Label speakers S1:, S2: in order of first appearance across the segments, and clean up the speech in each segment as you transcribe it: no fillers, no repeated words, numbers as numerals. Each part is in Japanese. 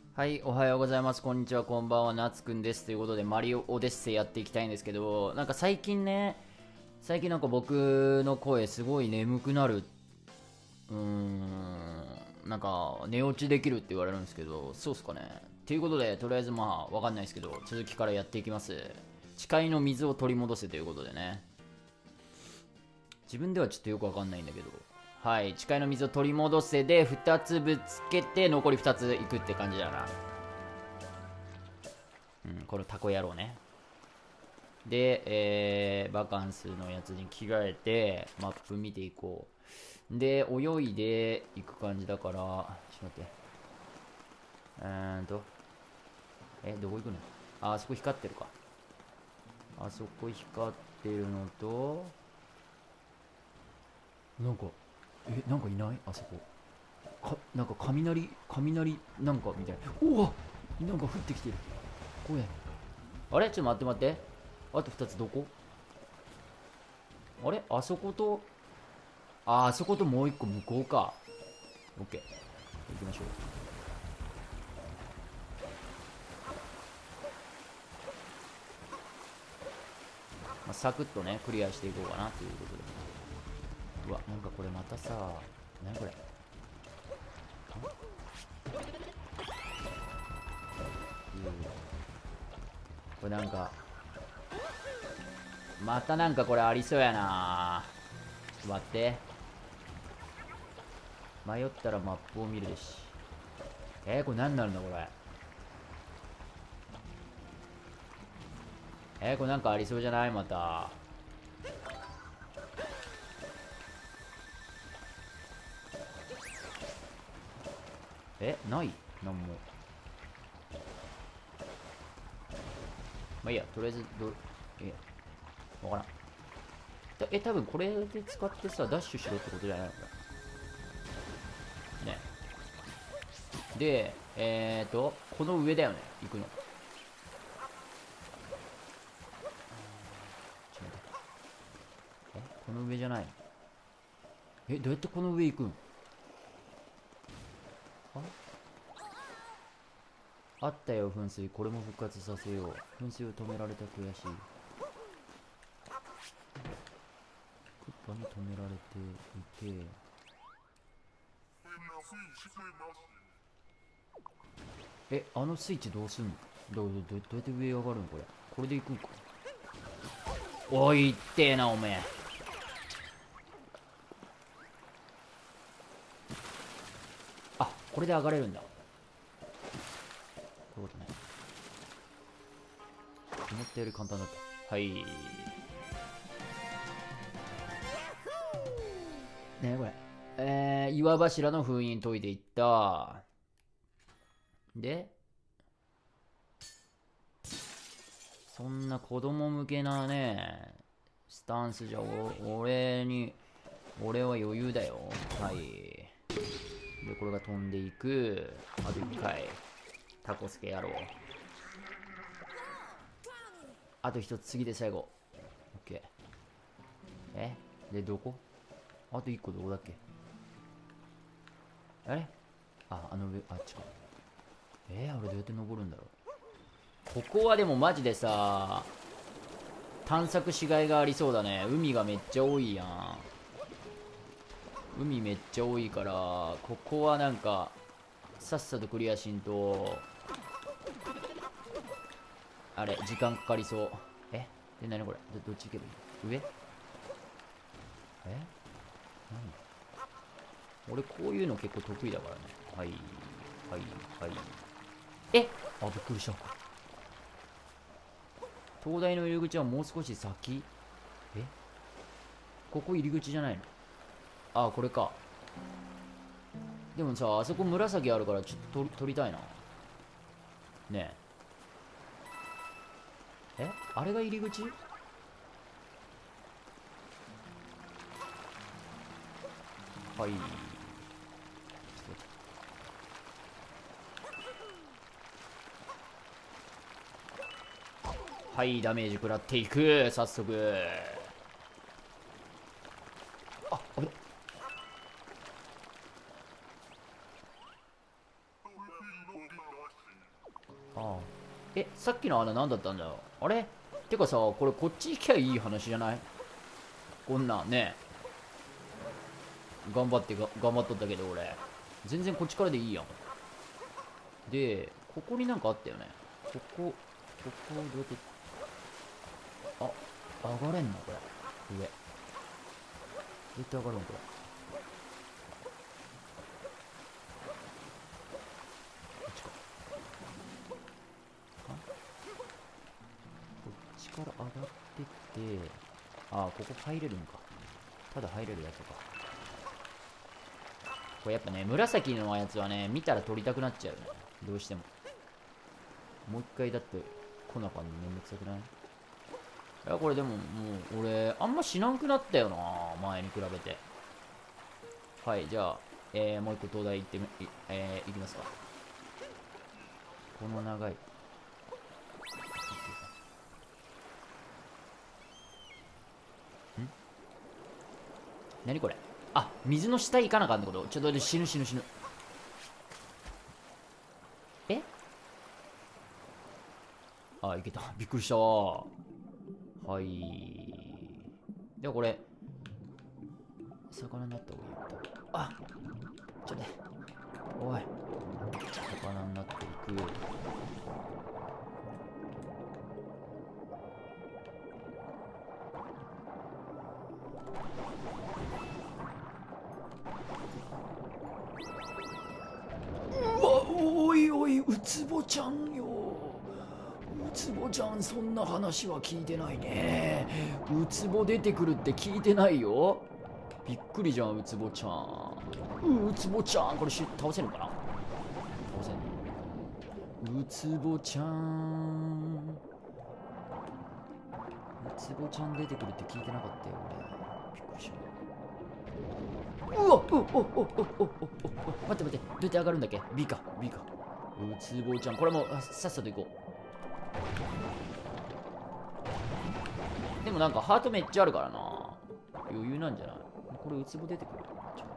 S1: はい、おはようございます。こんにちは、こんばんは、なつくんです。ということで、マリオオデッセイやっていきたいんですけど、なんか最近なんか僕の声すごい眠くなる、なんか寝落ちできるって言われるんですけど、そうっすかね。ということで、とりあえずまあ、わかんないですけど、続きからやっていきます。誓いの水を取り戻せということでね。自分ではちょっとよくわかんないんだけど、はい、誓いの水を取り戻せで2つぶつけて残り2ついくって感じだな。このタコ野郎ね。で、バカンスのやつに着替えてマップ見ていこう。で泳いでいく感じだから、ちょっと待って。どこ行くの？あそこ光ってるか。あそこ光ってるのと、なんか、なんかいない？あそこなんか雷なんかみたいな。おお、なんか降ってきてる。怖い。あれ、ちょっと待って待って。あと2つどこ？あれ、あそこと、あそこともう1個向こうか。オッケー、行きましょう。サクッとねクリアしていこうかなということで。うわ、なんかこれまたさ、何これ。これなんかまたなんかこれありそうやな。ちょっと待って。迷ったらマップを見るべし。これ何になるんだこれ。これなんかありそうじゃない？また。ない？なんも。まあいいや、とりあえずわからん。多分これで使ってさダッシュしろってことじゃないのこれね。でこの上だよね、行くの。ちょっと待って。この上じゃないの？どうやってこの上行くん？あったよ噴水、これも復活させよう。噴水を止められた悔しい。クッパに止められていて、あのスイッチどうすんの？どうやって上上がるのこれ。これで行くんか。おいってえなおめえ。あ、これで上がれるんだ。こういうことね。思ったより簡単だった。はい。ねえこれ。岩柱の封印解いていった。で、そんな子供向けなね、スタンスじゃ俺は余裕だよ。はい。で、これが飛んでいく。あと1回。タコスケやろう。あと1つ、次で最後。オッケー。で、どこ？あと1個どこだっけ？あれ、あの上、あっちか。あれどうやって登るんだろう。ここはでもマジでさ、探索しがいがありそうだね。海がめっちゃ多いやん。海めっちゃ多いから、ここはなんかさっさとクリアしんと、あれ時間かかりそう。何これ。どっち行けばいい？上？何？俺こういうの結構得意だからね。はいはいはい。びっくりした。東大の入り口はもう少し先？ここ入り口じゃないの？これか。でもさ、あそこ紫あるからちょっと撮りたいな。ねあれが入り口？はい。はい、ダメージ食らっていく。早速。危ね。 あ。さっきの穴何だったんだよ。あれてかさ、これこっち行きゃいい話じゃない？こんなんね。頑張っとったけど俺。全然こっちからでいいやん。で、ここになんかあったよね。ここどうやって、上がれんのこれ。上。どうやって上がるのこれ。こっちか。こっちから上がってって、ここ入れるんか。ただ入れるやつか。これやっぱね、紫のやつはね、見たら撮りたくなっちゃうね。どうしても。もう一回だって来なかったのめんどくさくない？いや、これでももう俺、あんましなくなったよな、前に比べて。はい、じゃあ、もう一個東大行って行きますか。この長い。何これ？水の下行かなあかんってこと？ちょっと死ぬ。いけた。びっくりしたわ。はい。ではこれ、魚になった方がいい。ちょっとね。おい。魚になっていく。おい、ウツボちゃんよ。ウツボちゃん、そんな話は聞いてないね。ウツボ出てくるって聞いてないよ。びっくりじゃん、ウツボちゃん。ウツボちゃん、これ倒せるのかな？倒せんの？ウツボちゃん。ウツボちゃん出てくるって聞いてなかったよ、俺。びっくりした。待って、どうやって上がるんだっけ？ B か。ウツボちゃん、これもさっさと行こう。でもなんかハートめっちゃあるからな。余裕なんじゃない？これウツボ出てくる。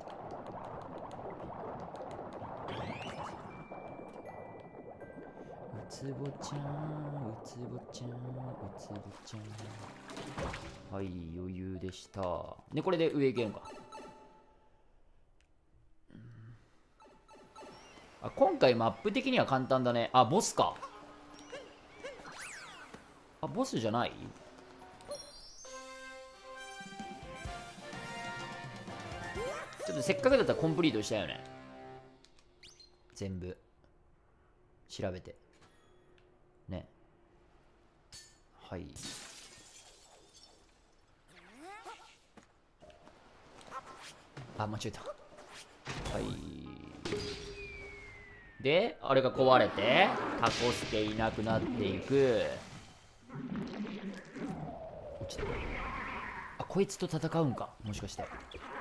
S1: ウツボちゃん。はい、余裕でした。で、これで上行けるのか。今回マップ的には簡単だね。ボスか。ボスじゃない？ちょっとせっかくだったらコンプリートしたよね。全部調べてね。はい。間違えた。はい。で、あれが壊れて、タコスケいなくなっていく。落ちた。こいつと戦うんか、もしかして。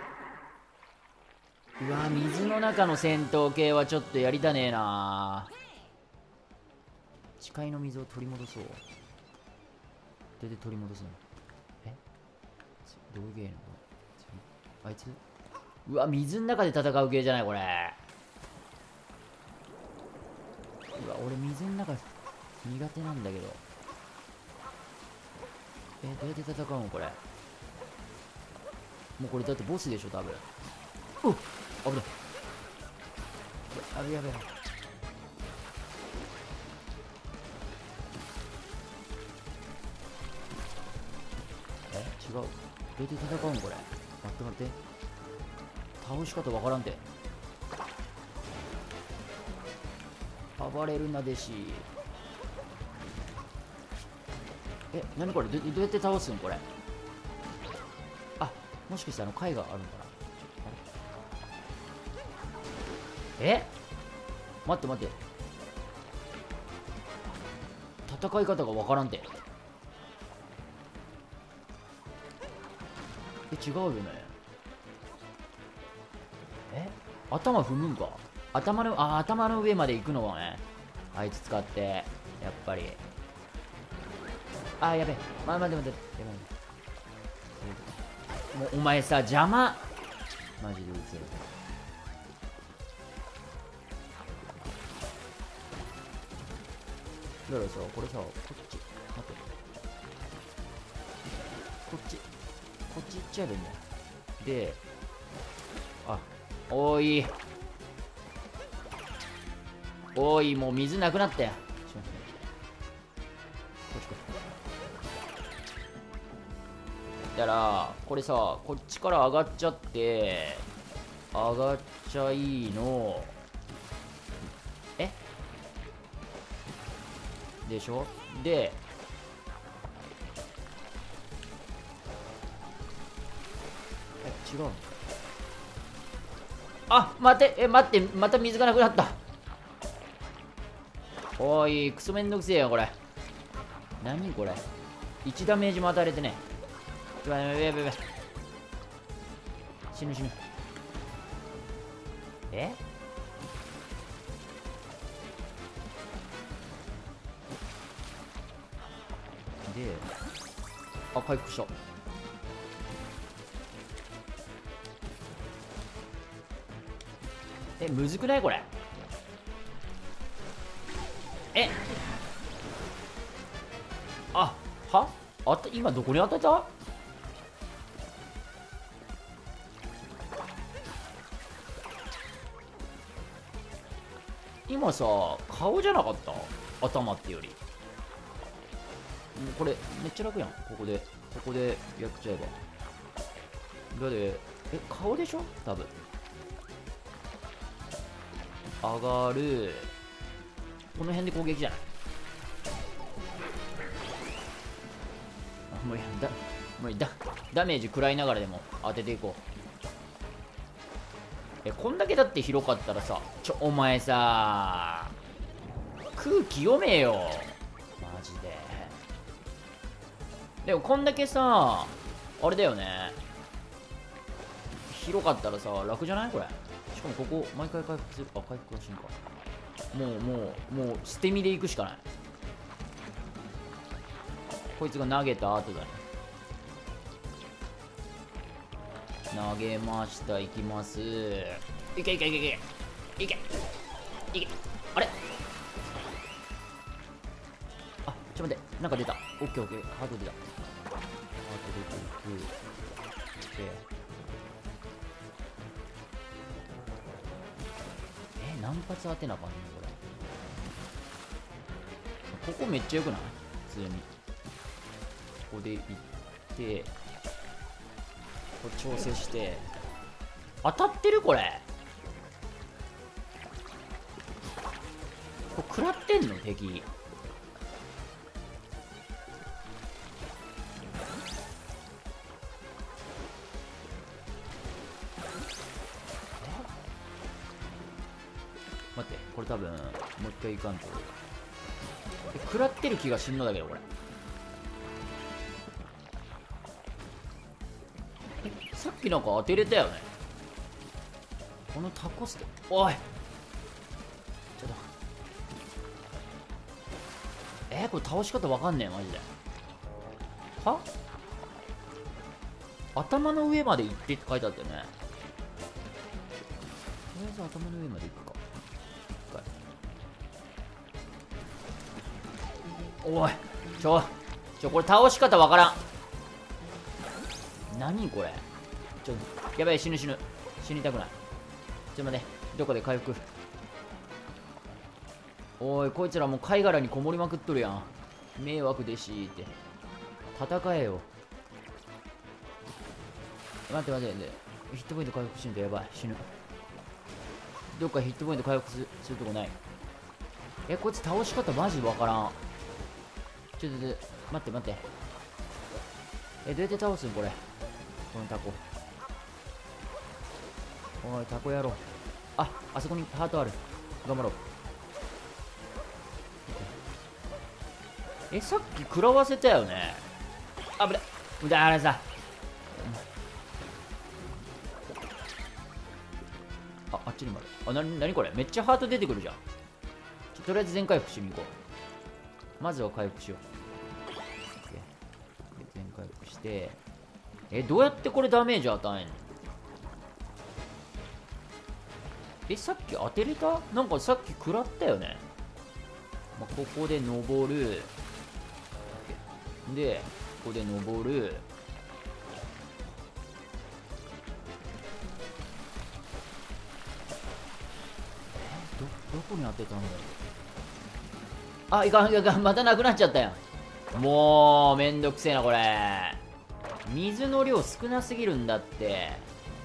S1: うわ、水の中の戦闘系はちょっとやりたねえな。視界の水を取り戻そう。どうやって取り戻すの？どういうゲーム？あいつ？うわ、水の中で戦う系じゃない、これ。うわ、俺水の中苦手なんだけど。どうやって戦うのこれ。もうこれだってボスでしょ、多分。危ない。やべ。違う。どうやって戦うのこれ。待って。倒し方わからんて。暴れるなでし。何これ？どうやって倒すんこれ。もしかして貝があるのかな。待って。戦い方がわからんて。違うよね。頭踏むんか。頭の上まで行くのはね。あいつ使って、やっぱり。やべえ。待って。もうお前さ、邪魔。マジでうぜえ。 だからさ、これさ、こっち、待って。こっち行っちゃえばいいんだよ。で、あ、おい。おい、もう水なくなったよ。こっちこっち。だから、これさ、こっちから上がっちゃって、上がっちゃいいの。でしょ。で、違うの。あ、待って、待って、また水がなくなった。おい、クソめんどくせえよ、これ。何これ。1ダメージも与えれてね。やばいやばいやばい。死ぬ。で、あ、回復した。むずくないこれ。あった。今どこに当たった。今さ、顔じゃなかった。頭ってより。これめっちゃ楽やん。ここでやっちゃえば。だって顔でしょ多分。上がる。この辺で攻撃じゃない。もうダメージ食らいながらでも当てていこう。こんだけだって広かったらさ、お前さ、空気読めよマジで。でもこんだけさ、あれだよね、広かったらさ楽じゃないこれ。しかもここ毎回回復する。回復はしんか。もう捨て身でいくしかない。こいつが投げた後だね。投げました。いきます。いけ。あれ、あ、ちょっと待って、なんか出た。オッケー。ハート出た。ハート出ていく。何発当てなあかんねんこれ。ここめっちゃよくない？普通にここで行ってこれ調整して当たってる。これ食らってんの敵。待って、これ多分もう一回いかんと。食らってる気がしんのだけどこれ。さっきなんか当てれたよね。このタコステ、おいちょっとこれ倒し方わかんねえマジで。は頭の上まで行ってって書いてあったよね。とりあえず頭の上まで行くか。おいこれ倒し方わからん。何これ。やばい、死にたくない。待って、どこで回復。おい、こいつらもう貝殻にこもりまくっとるやん。迷惑でしーって。戦えよ。待って、ヒットポイント回復しんとやばい、死ぬ。どっかヒットポイント回復するとこない。こいつ倒し方マジわからん。待ってどうやって倒すんこれ。このタコ。おいタコ野郎。あそこにハートある。頑張ろう。さっき食らわせたよね。あぶね。あれさ、あっちにもある。なにこれ。めっちゃハート出てくるじゃん。とりあえず全回復しに行こう。まずは回復しよう。全回復して、どうやってこれダメージ与えんの。さっき当てれた。なんかさっき食らったよね。 まあ、ここで登る。でここで登る。どこに当てたんだろう。あ、いかんいかん、またなくなっちゃったやん。もうめんどくせえなこれ。水の量少なすぎるんだって。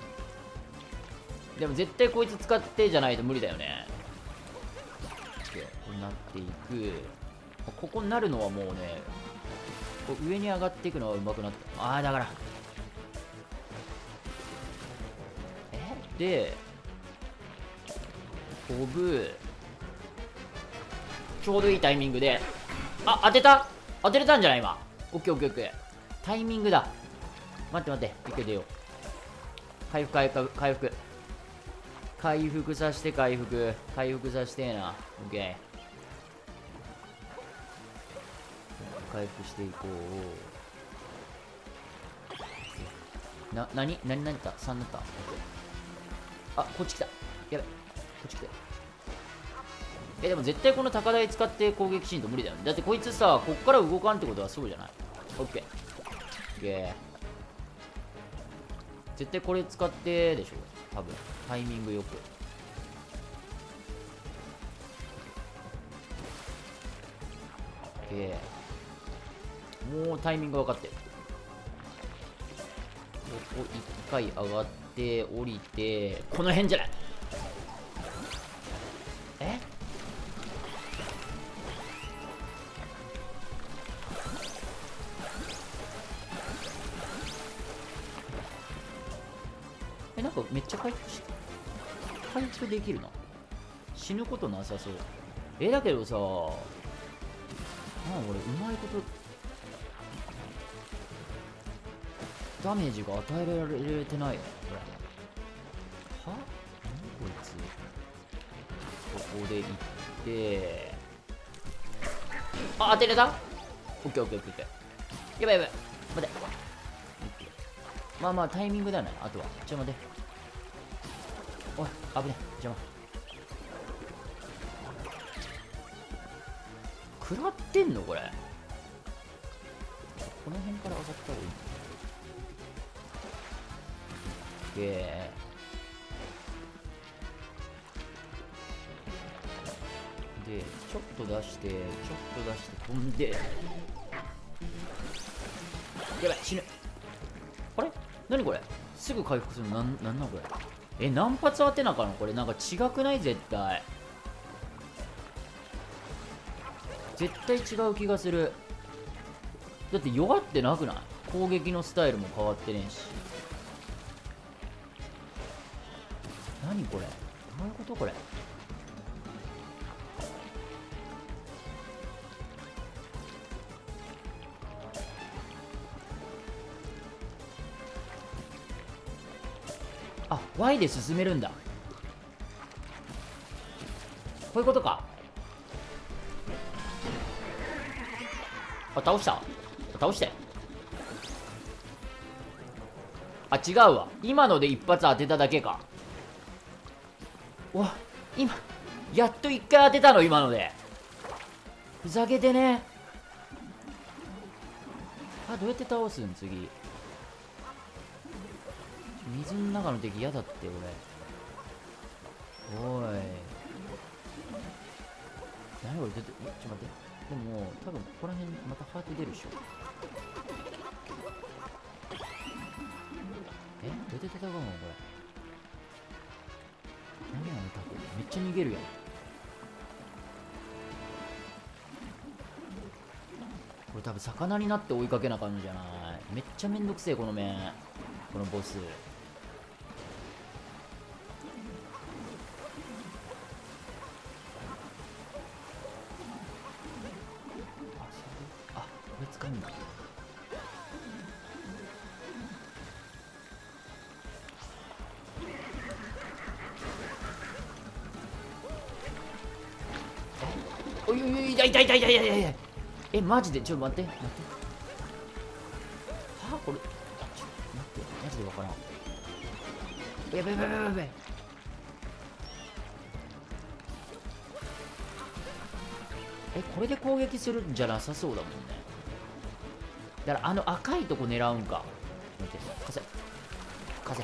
S1: でも絶対こいつ使ってじゃないと無理だよね。こうなっていく。ここになるのはもうね、こう上に上がっていくのはうまくなった。ああだからで飛ぶ。ちょうどいいタイミングで、あ、当てれたんじゃない今。オッケーオッケーオッケー。タイミングだ。待って待って、一回出よう。回復させて、回復させてえな。オッケー。回復していこう。何だった ?3 だった。あ、こっち来た。やべ、こっち来て。でも絶対この高台使って攻撃しんと無理だよね。だってこいつさ、こっから動かんってことはそうじゃない。オッケー。オッケー。絶対これ使ってでしょ。多分。タイミングよく。オッケー。もうタイミング分かってる。ここ一回上がって、降りて、この辺じゃない。なんかめっちゃ回復できるな。死ぬことなさそう。だけどさ、俺うまいことダメージが与えられてないよねこれ。は？何こいつ。ここで行って、あ、当てれた？オッケーオッケーオッケー。やばいやばい、待て。まあまあタイミングだよね。あとはちょっと待って。おい、危ねえ、邪魔。食らってんのこれ。この辺から上がった方がいい。オッケー。でちょっと出して飛んで、やばい、死ぬ。あれ、何これ、すぐ回復するの。なんなんこれ。何発当てなあかんのこれ。なんか違くない？絶対違う気がする。だって弱ってなくない？攻撃のスタイルも変わってねえし。何これ、どういうことこれ。あ、Y で進めるんだ。こういうことか。あ、倒して。あ、違うわ。今ので一発当てただけか。うわ、今やっと一回当てたの、今ので。ふざけてね。あ、どうやって倒すん次。水の中の敵嫌だって俺。おい、何これ。ちょっと待って。でも多分ここら辺またハート出るでしょ。どうやって戦うのこれ。何あのタコ、めっちゃ逃げるやん。これ多分魚になって追いかけな感じじゃない。めっちゃめんどくせえこの面、このボス。あ、これ使うんだ。おいおいおい、痛い。マジでちょっと待って。はあ、これちょっと待って、マジでわからん。やべえ。 これで攻撃するんじゃなさそうだもんね。だからあの赤いとこ狙うんか。待って、風風。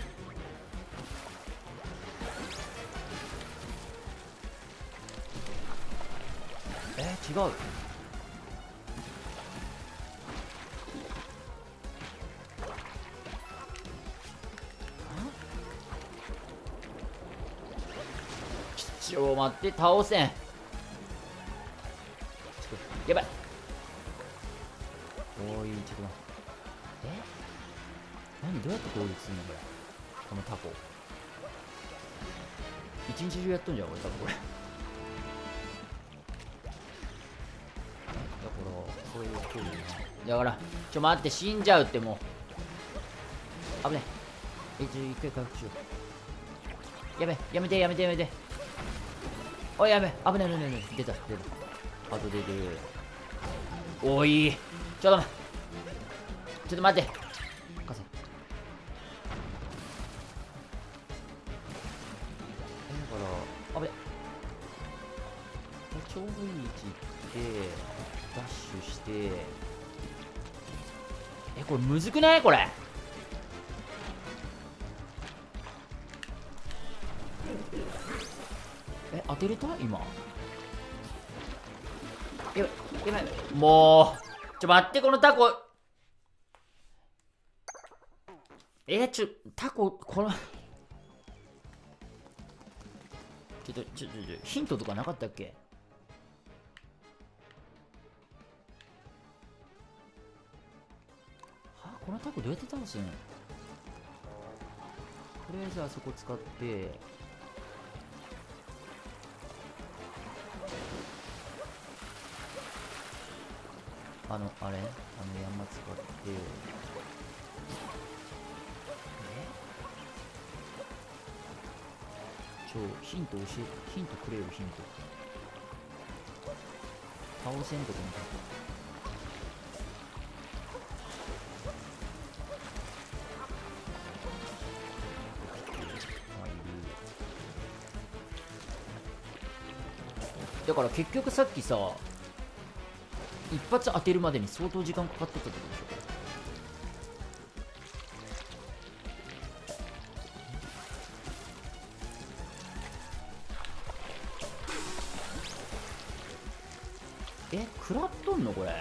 S1: 違う。ちょ待って、倒せん。やばい。おい、ちょっと待って。何、どうやって攻撃するのこれ。このタコ一日中やっとんじゃん、俺多分これ。だから待って、死んじゃうって。もう危ねえ。一回回復しよう。やべ、やめてやめてやめて。おい、やべ、危ねえ、危ねえ、出た。あと出てる。おい、ちょっと待って。貸せ。だから危ねえ。ちょうどいい位置行ってダッシュして。これむずくないこれ。当てれた今。やばいやばい。もう待って、このタコ。タコこのヒントとかなかったっけ。このタコどうやって倒すん。とりあえずあそこ使ってあれ山使ってヒントくれよ。ヒント倒せんとこのタコ。だから結局さっきさ、一発当てるまでに相当時間かかってたってことでしょ。食らっとんのこれ。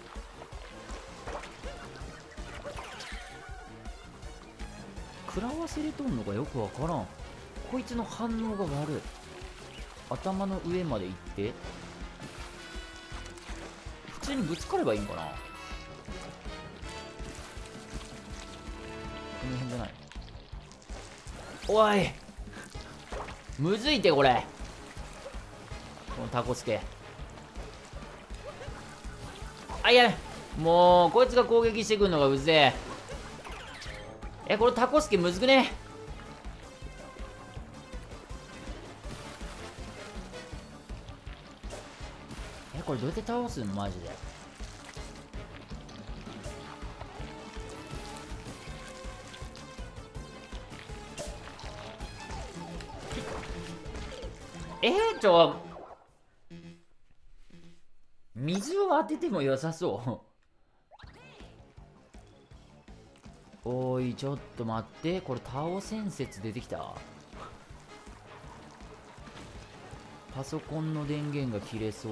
S1: 食らわせれとんのかよくわからん。こいつの反応が悪い。頭の上まで行って普通にぶつかればいいんかな。この辺じゃない。おい、むずいてこれ。このタコスケ。いや、もうこいつが攻撃してくるのがうぜえ。これタコスケむずくね。これどうやって倒すのマジで。水を当てても良さそうおい、ちょっと待って、これ倒せん説出てきた。パソコンの電源が切れそう。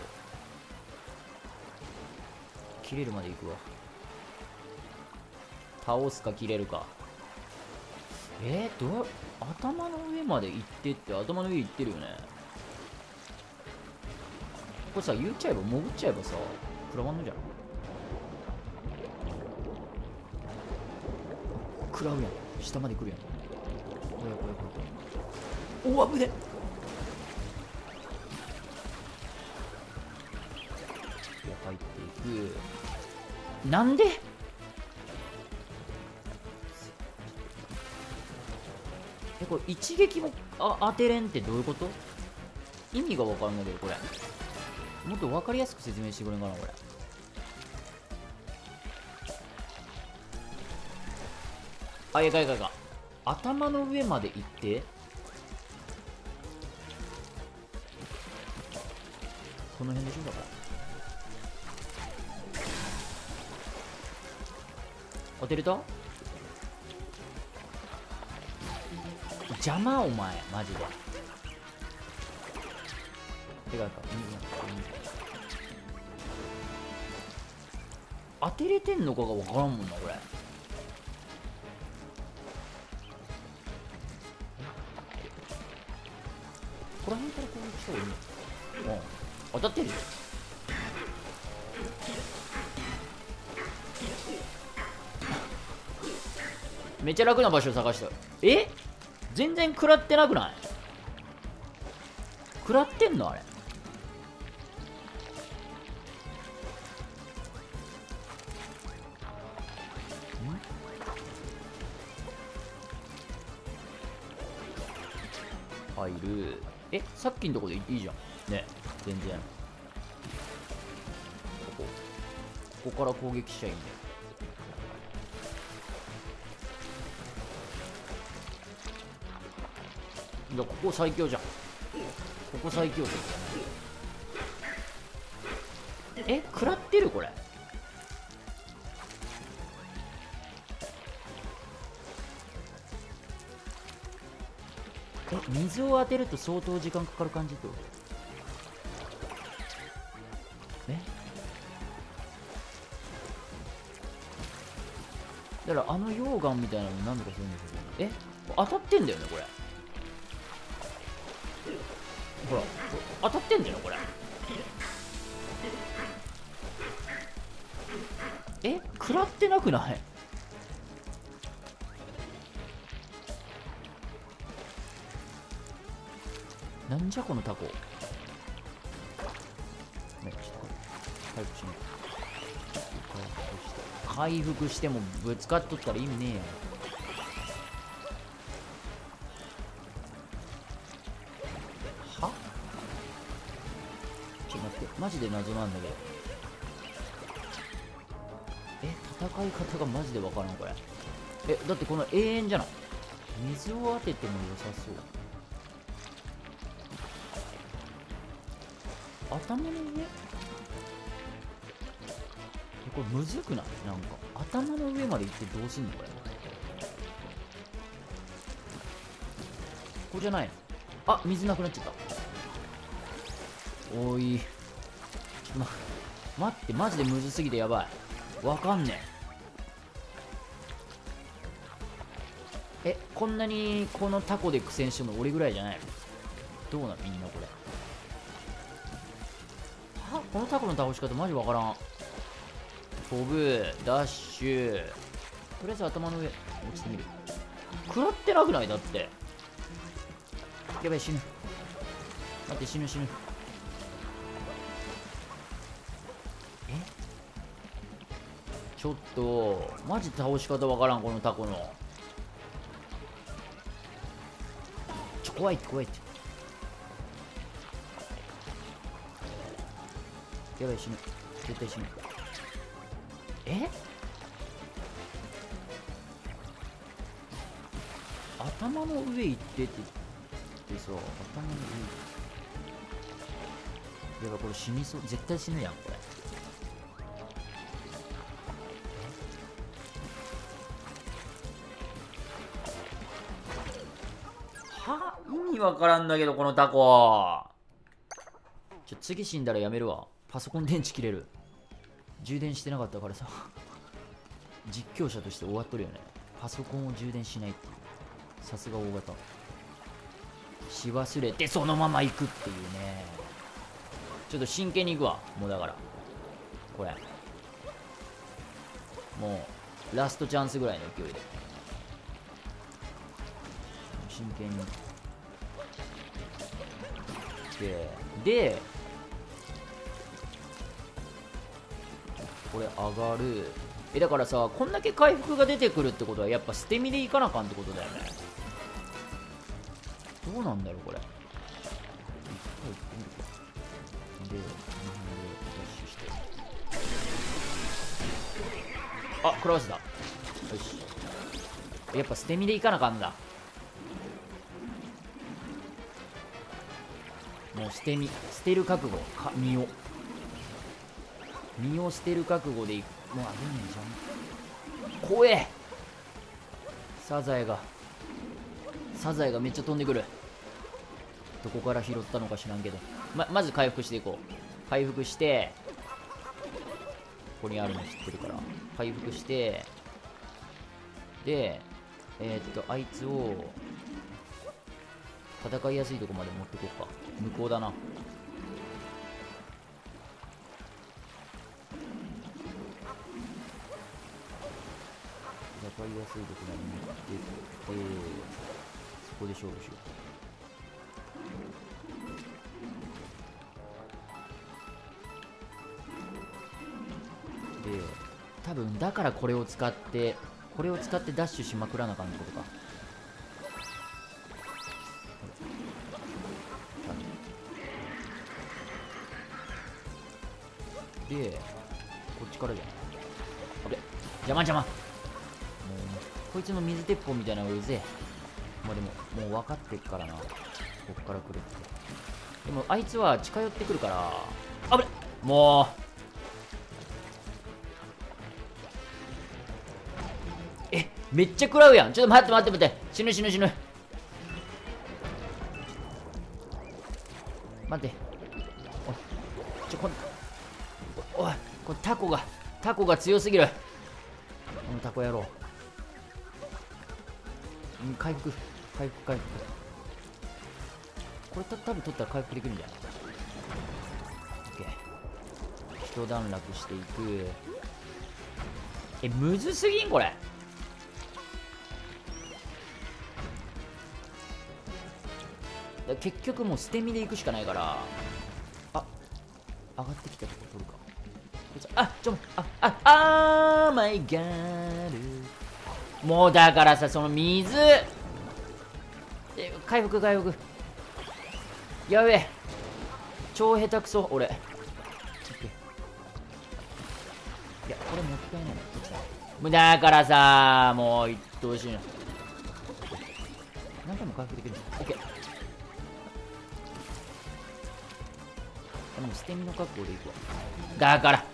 S1: 切れるまでいくわ。倒すか切れるか。頭の上まで行ってって、頭の上行ってるよね。これさ、言っちゃえば、潜っちゃえばさ、食らわんのじゃん。食らうやん。下まで来るやん。これ。おわ、危ね。入っていく。なんでこれ一撃も当てれんってどういうこと。意味が分からんのだけど、これもっと分かりやすく説明してくれんかな。これいか頭の上まで行ってここの辺でしょだから。当てれた？邪魔お前マジで。てか当てれてんのかが分からんもんなこれ。この辺から攻撃した方がいいの？うん、当たってるよ。めっちゃ楽な場所を探した。え、全然食らってなくない？食らってんのあれ。入る。え、さっきのとこでいいじゃんね。全然ここから攻撃しちゃいいんだよ。いや、ここ最強じゃん。ここ最強ですよね。え、食らってるこれ。え、水を当てると相当時間かかる感じと。え、だからあの溶岩みたいなの何とかするんですけど、え、当たってんだよねこれ。ほら当たってんだよこれ。え、食らってなくない？なんじゃこのタコ。ね、ちょっと回復しない。回復してもぶつかっとったら意味ねえや。は？ちょっと待って、マジで謎なんだけど。え、戦い方がマジでわからんこれ。え、だってこの永遠じゃない。水を当てても良さそう。頭の上？これむずくない？なんか頭の上まで行ってどうすんのこれ。ここじゃないの？あ、水なくなっちゃった。おい、ちょっと待って、マジでむずすぎてやばい。わかんねえ。え、こんなにこのタコで苦戦してるの俺ぐらいじゃないの？どうなのみんなこれ。は、このタコの倒し方マジわからん。飛ぶ、ダッシュ、とりあえず頭の上落ちてみる。食らってなくない？だってやばい、死ぬ。待って、死ぬ。え、ちょっとマジ倒し方わからんこのタコの。怖いって。やばい、死ぬ。絶対死ぬ。え、頭の上行ってって言ってさ、頭の上。やばい、これ死にそう。絶対死ぬやんこれ。は、意味わからんだけどこのタコ。次死んだらやめるわ。パソコン電池切れる。充電してなかったからさ実況者として終わっとるよね。パソコンを充電しないっていう。さすが大型。し忘れてそのまま行くっていうね。ちょっと真剣に行くわ。もうだからこれもうラストチャンスぐらいの勢いで真剣にでこれ上がる。だからさ、こんだけ回復が出てくるってことはやっぱ捨て身でいかなあかんってことだよね。どうなんだろうこれ。で、ダッシュして、あ、食らわせた。よし、やっぱ捨て身でいかなあかんだ。ももう捨てる覚悟身を捨てる覚悟でいく。もう危ねえじゃん。怖え。サザエがめっちゃ飛んでくる。どこから拾ったのか知らんけど、まず回復していこう。回復して、ここにあるの知ってるから、回復して、であいつを戦いやすいとこまで持ってこうか。向こうだな。戦いやすいとこまで持ってって、そこで勝負しよう。で多分だからこれを使ってダッシュしまくらなあかんってことか。でこっちからじゃん。あれ邪魔。もうこいつの水鉄砲みたいなのがうぜえ。まあでももう分かってっからな、こっから来るって。でもあいつは近寄ってくるから、あぶれ、もうめっちゃ食らうやん。ちょっと待って死ぬ。待って、おいこれタコが強すぎる。このタコ野郎。回復。これ多分取ったら回復できるんじゃない？オッケー。一段落していく。むずすぎんこれ。結局もう捨て身でいくしかないから。上がってきたとこ取るか。マイガール。もうだからさ、その水回復。やべえ、超下手くそ俺。いやこれもったいないな。だからさ、もういってほしいな。何回も回復できるんだ。オッケー。でも捨て身の覚悟でいくわ。だから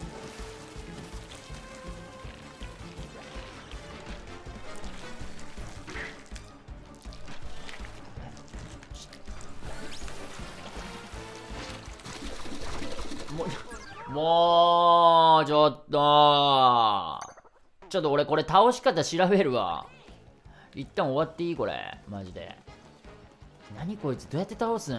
S1: もうちょっと俺これ倒し方調べるわ。一旦終わっていいこれマジで。何こいつどうやって倒すん。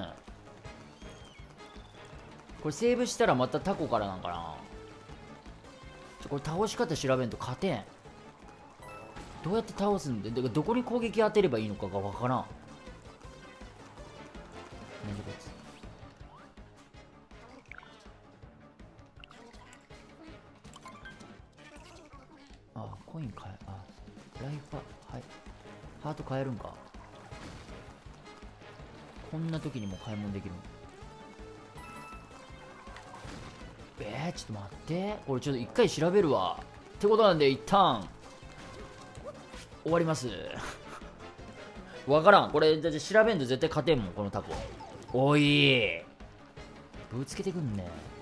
S1: これセーブしたらまたタコからなんかな。これ倒し方調べんと勝てん。どうやって倒すんで、どこに攻撃当てればいいのかがわからん。なんでこいつ。コイン買え、ライフはい、ハート買えるんか。こんな時にも買い物できるの。ちょっと待って、俺ちょっと一回調べるわ。ってことなんで一旦終わります。わからんこれ。だって調べんと絶対勝てんもんこのタコ。おいぶつけてくんね。